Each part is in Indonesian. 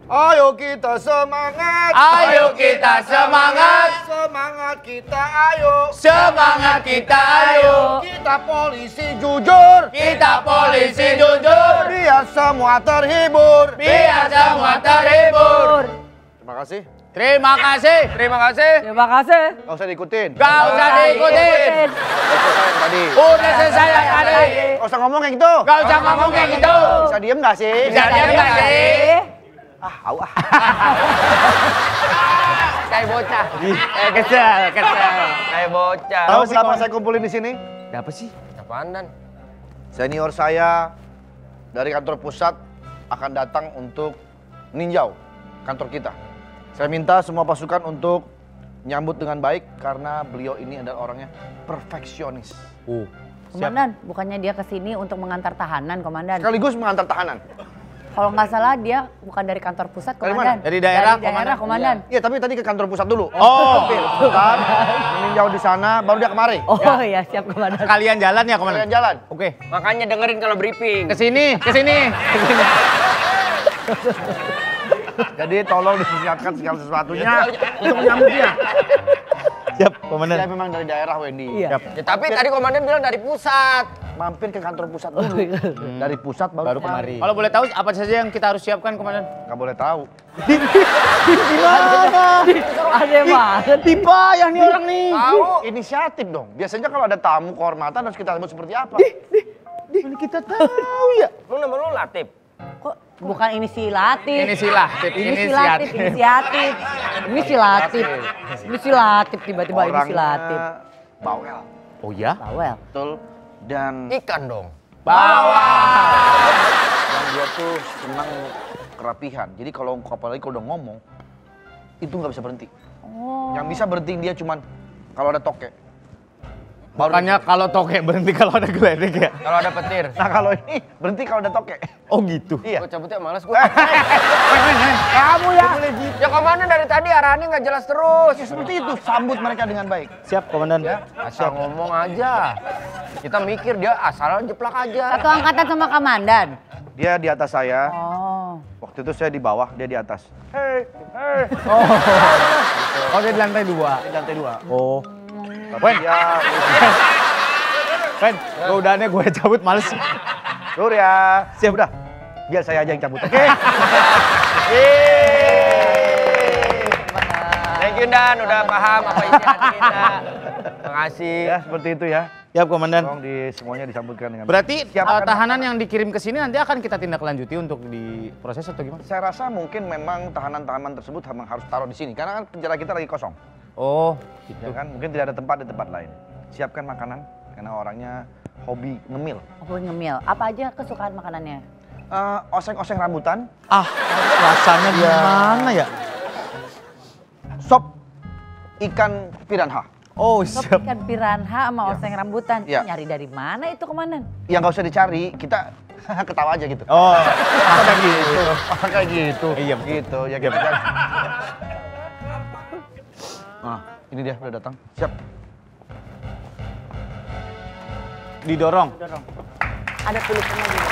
Ayo kita semangat. Ayo kita semangat. Semangat kita ayo. Semangat kita ayo. Kita polisi jujur. Kita polisi jujur. Biar semua terhibur. Biar semua terhibur. Terima kasih. Terima kasih. Terima kasih. Terima kasih. Gak usah diikutin. Gak usah diikutin. Tadi. Udah selesai yang tadi. Gak usah ngomong kayak gitu. Gak usah ngomong kayak gitu. Bisa diem gak sih? Bisa diem gak sih? Au ah. Kayak bocah. Kecil. Kayak bocah. Tahu kenapa saya kumpulin di sini? Apa sih? Apaan, Dan? Senior saya dari kantor pusat akan datang untuk meninjau kantor kita. Saya minta semua pasukan untuk nyambut dengan baik karena beliau ini adalah orangnya perfeksionis. Komandan, bukannya dia kesini untuk mengantar tahanan, Komandan? Sekaligus mengantar tahanan. Kalau nggak salah dia bukan dari kantor pusat, Dari Komandan. mana? Dari daerah, Komandan. Iya, tapi tadi ke kantor pusat dulu. Oh. Bukan, meninjau di sana, baru dia kemari. Oh ya, siap Komandan. Kalian jalan ya, Komandan? Kalian jalan. Oke. Makanya dengerin kalau briefing. Kesini. Jadi tolong disiapkan segala sesuatunya untuk menyambut dia. Siap, Komandan. Dia memang dari daerah, Wendy. Iya. Ya, tapi tadi komandan bilang dari pusat. Mampir ke kantor pusat dulu. Dari pusat baru kemari. Kalau boleh tahu apa saja yang kita harus siapkan, Komandan? Nggak boleh tahu. Gimana? Ada banget. Tiba yang nih orang nih. Tahu inisiatif dong. Biasanya kalau ada tamu kehormatan harus kita sebut seperti apa? Mana kita tahu ya? Lu nama lu Latif. Kok bukan inisiatif? Inisiatif. Inisiatif tiba-tiba inisiatif. Bawel. Oh ya? Bawel. Betul. Dan Ikan dong. yang dia tuh senang kerapihan. Jadi kalau apalagi kalau udah ngomong, itu nggak bisa berhenti. Oh. Yang bisa berhenti dia cuman kalau ada toke. Makanya kalau toke berhenti kalau ada geledek ya? Kalau ada petir. Nah kalau ini berhenti kalau ada toke. Oh gitu? Iya. Gue cabutnya males gue. Kamu ya. Ya komandan dari tadi arahannya nggak jelas terus. Ya, seperti itu, sambut mereka dengan baik. Siap, Komandan. Ya. Asal ngomong aja. Kita mikir dia asal jeplak aja. Satu angkatan sama Komandan. Dia di atas saya. Oh. Waktu itu saya di bawah, dia di atas. Hei. Oh dia di lantai 2? Di lantai 2. Oh. Tapi dia... Wen, udahannya gue cabut males. Surya. Siap udah. Biar saya aja yang cabut. Oke. Thank you Dan, udah paham apa isi hati kita. Makasih. Ya seperti itu ya. Siap, Komandan. Tolong semuanya disambutkan dengan Berarti Siapkan tahanan yang dikirim ke sini nanti akan kita tindak lanjuti untuk diproses atau gimana? Saya rasa mungkin memang tahanan-tahanan tersebut memang harus taruh di sini karena kan penjara kita lagi kosong. Oh, Gitu kan? Mungkin tidak ada tempat di tempat lain. Siapkan makanan karena orangnya hobi ngemil. Oh, ngemil. Apa aja kesukaan makanannya? Oseng-oseng rambutan, rasanya gimana ya? sop ikan piranha. Oh, Sop siap. ikan piranha sama oseng rambutan. Ya. Nyari dari mana itu, Komandan? Yang nggak usah dicari, kita ketawa aja gitu. Oh, masa gitu. Kayak gitu. Iya. Gitu ya kita kan. Nah, ini dia udah datang. Siap. Didorong. Ada tulisannya juga.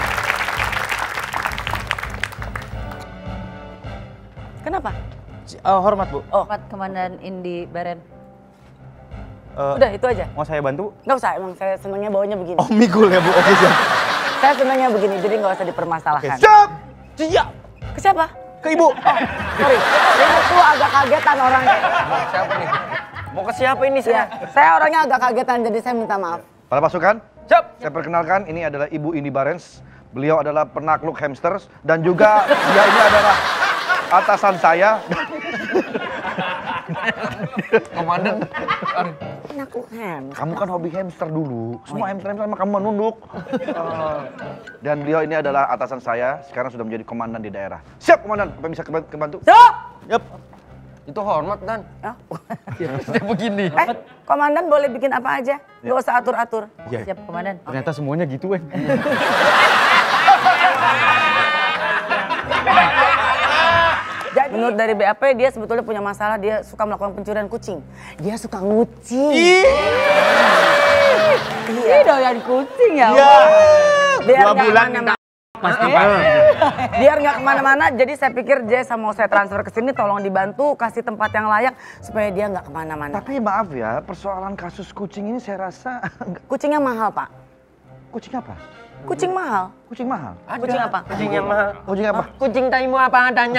Kenapa? Hormat, Bu. Oh, Komandan Indi Baren. Udah itu aja. Mau saya bantu? Nggak usah, emang saya senangnya bawanya begini. Oh, mikul ya, Bu. Oke, siap. Saya senangnya begini, jadi nggak usah dipermasalahkan. Siap. Siap. Ke siapa? Ke Ibu. Sorry, saya tuh agak kagetan orangnya. Siapa nih? Mau ke siapa ini Ya, saya orangnya agak kagetan, jadi saya minta maaf. Para pasukan, Siap. saya perkenalkan ini adalah Ibu Indi Barens. Beliau adalah penakluk hamsters dan juga dia ini adalah atasan saya. Komandan. Penakluk Kamu kan hobi hamster dulu. Semua hamster-hamster sama kamu menunduk. Dan beliau ini adalah atasan saya. Sekarang sudah menjadi komandan di daerah. Siap, komandan. Apa bisa kebantu? Siap! Yap. Itu hormat Dan. Ya. Dia begini. Komandan boleh bikin apa aja, nggak usah atur-atur. Iya. Siap, Komandan. Ternyata semuanya gitu, Wen. Jadi, menurut dari BAP dia sebetulnya punya masalah, dia suka melakukan pencurian kucing. Dia suka ngucing. Iya, doyan kucing ya. Iya. Biar 2 nggak bulan mana-mana. minta pasti. Biar nggak kemana-mana, jadi saya pikir Jess mau saya transfer ke sini, tolong dibantu kasih tempat yang layak supaya dia nggak kemana-mana. Tapi maaf ya, persoalan kasus kucing ini saya rasa Kucingnya mahal, Pak. kucing apa? Kucing mahal. Kucing mahal. Kucing apa? Kucing yang mahal. Kucing apa? Kucing taimu apa adanya?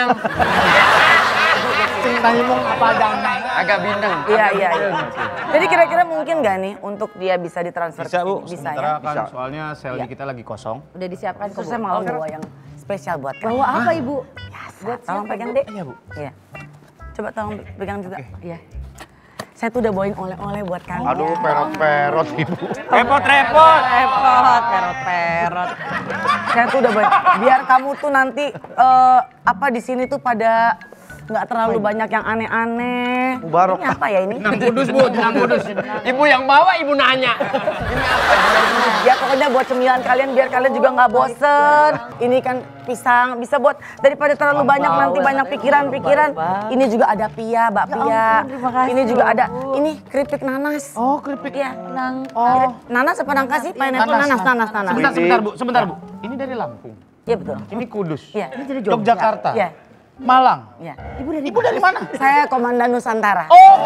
Cintaimu apa adanya. Agak bintang. Iya. Jadi kira-kira mungkin nggak nih untuk dia bisa ditransfer Bisa ke Bu, sini? Bisa sementara ya? kan Bisa. soalnya sel di kita lagi kosong. Udah disiapkan Terus kok, saya Bu. mau bawa yang spesial buat kamu. Bawa apa Ibu? Buat tolong pegang deh. Iya Bu. Iya. Coba tolong pegang juga. Iya. Saya tuh udah bawain oleh-oleh buat kamu. Aduh, perot-perot ibu. Repot-repot. Perot. Saya tuh udah bawain. Biar kamu tuh nanti di sini tuh pada nggak terlalu banyak yang aneh-aneh. Mubarok. Ini apa ya ini? Jenang kudus Bu, jenang kudus. Ibu yang bawa, ibu nanya. Ya pokoknya buat cemilan kalian biar kalian juga nggak bosen. Ini kan pisang bisa buat daripada terlalu banyak nanti banyak pikiran-pikiran. Ini juga ada pia, bakpia. terima kasih, Ini juga ada Bu. ini keripik nanas. Oh, keripik. Iya. Oh. Nanas apa nangka sih? Pineapple nanas. Sebentar Bu. Ini dari Lampung. Iya betul. Ini Kudus. Iya. Ini dari Jogja. Yogyakarta. Iya. Malang. Iya. Ibu dari mana? Saya Komandan Nusantara. Oh,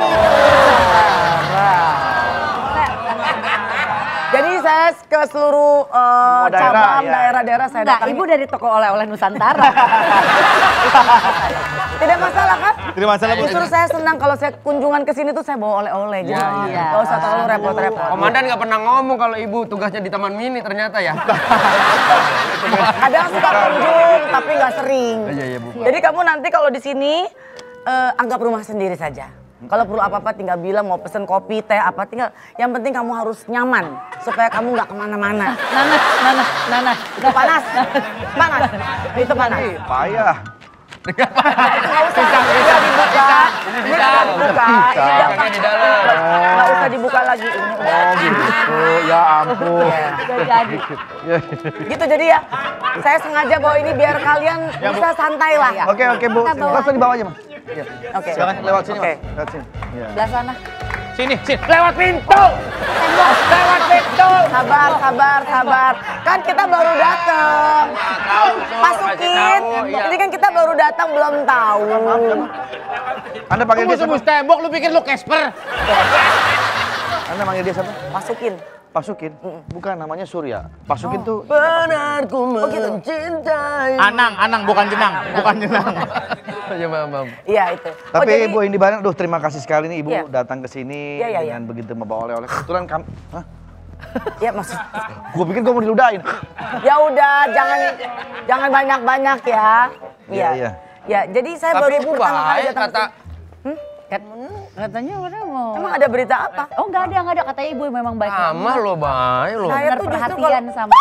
Jadi saya ke seluruh daerah, cabang ya. daerah-daerah saya Enggak, datangi. Ibu dari toko oleh-oleh Nusantara. Tidak masalah kan? Tidak masalah Bu. Justru saya senang kalau saya kunjungan ke sini tuh saya bawa oleh-oleh. Jadi iya. nggak usah terlalu repot-repot. Komandan nggak pernah ngomong kalau ibu tugasnya di Taman Mini ternyata ya. Kadang suka kunjung tapi nggak sering. Iya Bu. Jadi kamu nanti kalau di sini anggap rumah sendiri saja. Kalau perlu apa-apa tinggal bilang mau pesen kopi, teh apa tinggal. Yang penting kamu harus nyaman supaya kamu nggak kemana-mana. Nanas. Itu panas. Itu panas. Payah. Nggak usah dibuka. Ini sudah dibuka. Ini gampang. Di dalam. Nggak usah dibuka lagi. Ini udah. Oh gitu, ya ampun. Udah jadi. Gitu jadi ya. Saya sengaja bawa ini biar kalian bisa santai lah. Oke Bu, Kita bawa. langsung dibawa aja Mas. Iya. Oke. Silakan lewat sini Oke. Mas. Lewat sini. Iya. Belah sana. Sini. Lewat pintu. Sabar. Kan kita baru datang. Masukin. Iya. Ini kan kita baru datang belum tahu. Anda panggil dia siapa? Tembus tembok lu pikir lu Casper. Anda panggil dia siapa? Masukin. Pasukin? Bukan, namanya Surya. Pasukin tuh Benar ku mencintai. Anang bukan jenang. Ya maaf. Iya itu. Tapi Ibu Indi Barang, aduh terima kasih sekali nih Ibu Iya. datang ke sini Iya. dengan begitu membawa oleh-oleh. Kebetulan kamu, hah? Ya maksud. Gue pikir gue mau diludahin. Ya udah jangan banyak-banyak ya. Iya. Ya jadi saya Tapi baru ibu pertama kali baik datang. kata. Katanya udah mau. Emang ada berita apa? Oh nggak ada. Katanya Ibu memang baik. Sama lo baik lo. Saya tuh justru Perhatian sama.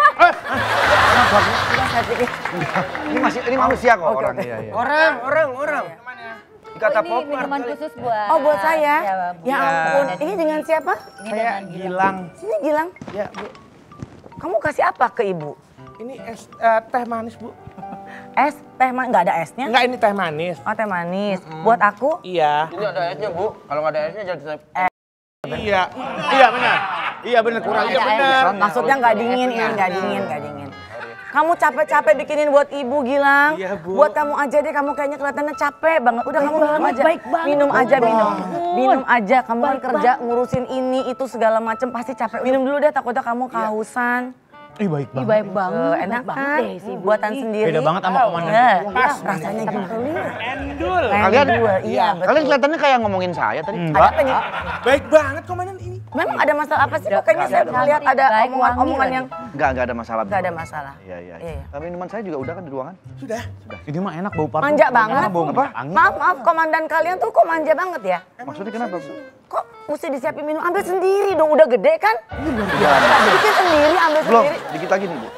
Saya pikir. Ini manusia kok Oke, orang. oke. Iya, iya. Orang. Dikata Ini pop minuman khusus buat. Oh buat saya? Ya, Ya ampun. Ini dengan siapa? Ini dengan Gilang. Sini Gilang. Ya, Bu. Kamu kasih apa ke ibu? Ini es teh manis, Bu. Es, teh manis, nggak ada esnya? Enggak, ini teh manis. Oh teh manis. Buat aku? Iya. Ini ada esnya Bu. Kalau nggak ada esnya jadi saya. Iya. Iya benar kurang. Iya benar. Maksudnya nggak dingin, ini nggak dingin. Kamu capek-capek bikinin buat ibu Gilang. Iya, Bu. Buat kamu aja deh, kamu kayaknya kelihatannya capek banget. Udah kamu minum aja. baik banget. Minum aja, minum. Minum aja, kamu kan kerja ngurusin ini, itu segala macem pasti capek. Minum dulu deh, takutnya kamu kehausan. Baik Ih, baik banget. Enak Baik kan? banget deh si Ibu Buatan ini. sendiri. Beda banget sama komandan. Ya, Pas. rasanya gimana? Endul. Kalian, Iya, betul. kalian kelihatannya kayak ngomongin saya tadi. Ada apa nih? Baik banget komandan ini. Memang ada masalah apa sih? Kayaknya saya pernah lihat ada Baik, omongan-omongan wangi yang Enggak ada masalah. nggak ada masalah. Iya. Iya. Tapi minuman saya juga udah kan di ruangan. Sudah. Ini mah enak bau parfum. Manja banget. Bau Apa? angin. Maaf, komandan kalian tuh kok manja banget ya? Maksudnya kenapa? Kok mesti disiapin minum? Ambil sendiri dong, udah gede kan? Iya. Bikin sendiri, ambil Belum, sendiri. dikit lagi nih Bu.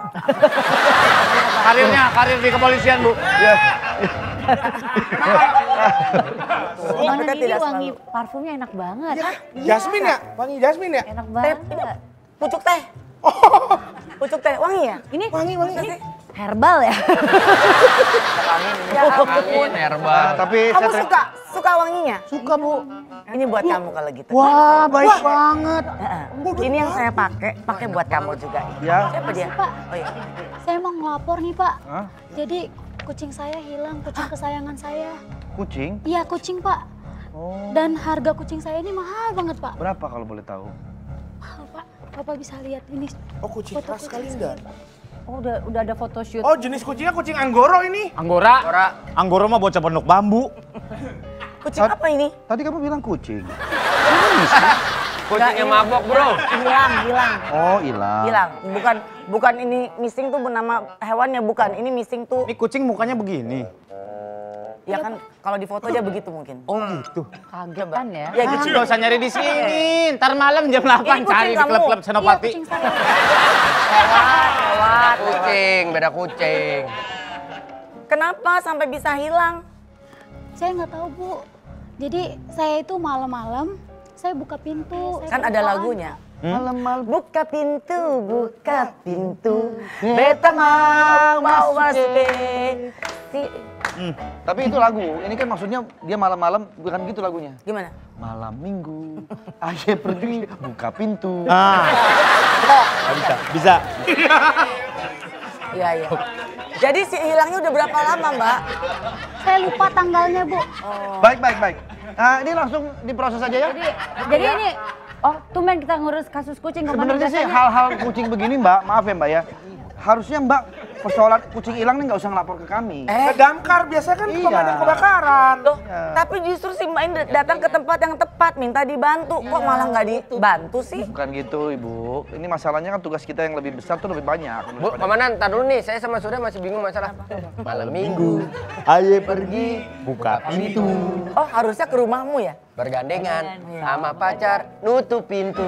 Karir di kepolisian Bu. Iya. Mana Kita ini tidak wangi parfumnya enak banget. Jasmine ya? Wangi jasmine ya? Enak Teh, banget. ini pucuk teh. Pucuk teh, wangi ya? Ini Wangi. herbal ya? Ya Angin, herbal. Tapi Kamu saya suka wanginya? Suka, Bu. Ini buat kamu kalau gitu. Wah, baik banget. Ini yang saya pakai buat kamu juga. Ya. Siapa dia? Pak, Oh iya. saya mau ngelapor nih Pak. Hah? Jadi kucing saya hilang, kucing kesayangan saya. Kucing? Iya kucing Pak. Oh. Dan harga kucing saya ini mahal banget Pak. Berapa kalau boleh tahu? Mahal Pak. Bapak bisa lihat ini. Oh kucing Foto keras kucing sekali enggak? Oh, udah ada photoshoot. Oh jenis kucingnya kucing Anggoro ini. Anggora. Anggora mah bocah pendok bambu. Kucing apa ini? Tadi kamu bilang kucing. Kucingnya mabok, Bro. Hilang. Oh, hilang. Hilang. Bukan ini missing tuh nama hewannya, bukan. Ini missing tuh. Ini kucing mukanya begini. Ya kan kalau di foto aja begitu mungkin. Oh gitu. Kaget kan ya? Ya Ah, gitu. nggak usah nyari di sini. Ntar malam jam 8 Ini kucing cari di kamu. klub-klub Iya Senopati. kucing saya. Lewat. Kucing, beda kucing. Kenapa sampai bisa hilang? Saya nggak tahu Bu. Jadi saya itu malam-malam saya buka pintu. Kan saya ada kelupaan. lagunya. Malam-malam. Buka pintu. Beta mau masuk ke. Tapi itu lagu. Ini kan maksudnya dia malam-malam bukan gitu lagunya. Gimana? Malam minggu, ayah pergi buka pintu. Ah. Bisa. Iya. Jadi si hilangnya udah berapa lama, Mbak? Saya lupa tanggalnya Bu. Baik. Nah, ini langsung diproses aja ya. Jadi ini, oh tumben kita ngurus kasus kucing kemarin. Sebenarnya sih biasanya- hal-hal kucing begini Mbak, maaf ya Mbak ya. Harusnya Mbak persoalan kucing hilang nih nggak usah ngelapor ke kami. Ke damkar biasa kan Iya. pemadam kebakaran. Loh, tapi justru si Mbak ini datang ke tempat yang tepat, minta dibantu. Kok malah nggak dibantu sih? Bukan gitu Ibu. Ini masalahnya kan tugas kita yang lebih besar tuh lebih banyak. Bu, Komandan, tar dulu nih. Saya sama Surya masih bingung masalah malam minggu. Ayo pergi buka pintu. Oh, harusnya ke rumahmu ya? Bergandengan sama pacar, nutup pintu.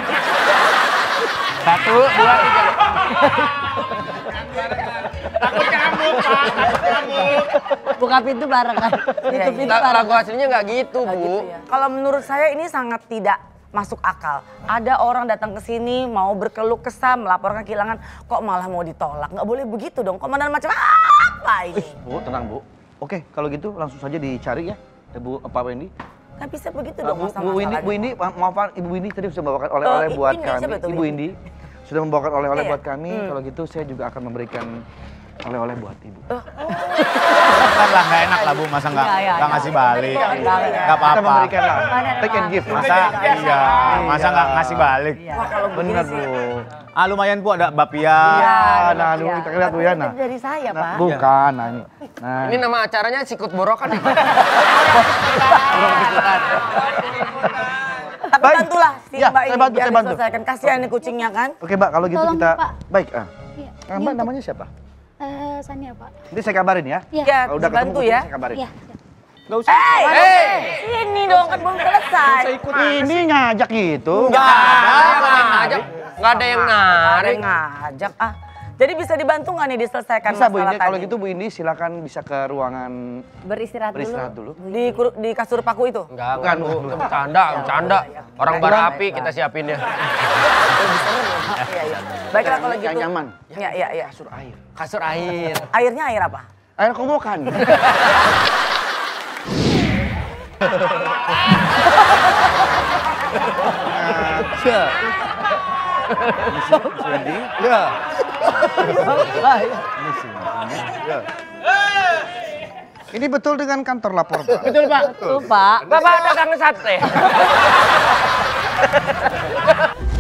1, 2, 3. Takut nyamuk, Pak. Takut nyamuk. Buka pintu bareng kan. Iya, Itu pintu iya. bareng. Lagu aslinya nggak gitu, Bu. Kalau menurut saya ini sangat tidak masuk akal. Ada orang datang ke sini mau berkeluh kesah, melaporkan kehilangan, kok malah mau ditolak. Nggak boleh begitu dong. Komandan macam apa ini? Bu, tenang Bu. Oke, kalau gitu langsung saja dicari ya. Bu, Pak Wendy. Nggak bisa begitu dong Bu Windy, maaf Pak, Ibu Windy tadi sudah membawakan oleh-oleh buat Windy, kami. siapa tuh Ibu Windy sudah membawakan oleh-oleh Iya. buat kami. Kalau gitu saya juga akan memberikan oleh-oleh buat Ibu. Kan lah nggak enak lah Bu, masa nggak Iya. ngasih balik. Nggak Kita apa-apa. memberikan lah. Take and give. Masa masa nggak ngasih balik. Wah, kalau begini Bener sih. Bu. Ah lumayan Bu ada bapia. Nah, dulu kita lihat Bu ya. Nah, Dari saya Pak. bukan. Nah ini. Nah, Ini nama acaranya sikut borokan ya, Pak? Tapi Baik. bantulah si Ya, Mbak saya ini bantu, biar saya bantu. diselesaikan. Kasihan nih kucingnya kan. oke Mbak, kalau gitu Tolong, kita Pak. baik. Iya. Mbak Ini untuk- namanya siapa? Sania Pak. Nanti saya kabarin ya. Iya. Ya, Kalau udah ketemu bantu kucing, ya. saya kabarin. Iya. Hey, ini dong kan belum selesai. Ini ngajak gitu. Nggak ada yang Ada narik. yang ngajak ah. Jadi bisa dibantu nggak nih diselesaikan Bisa Bu masalah Indi, kalau tadi? gitu Bu Indi silakan bisa ke ruangan Beristirahat dulu. dulu. Di kasur paku itu. Enggak, Bukan, Bu. Bu. Itu bercanda. Orang berapi kita siapin ya. Iya. Baiklah kalau gitu. Yang nyaman. Iya. Kasur air. Kasur air. Airnya air apa? Air kobokan. Ya. Ini betul dengan kantor lapor, Pak. Betul Pak. Tuh Pak. Bapak dagang sate.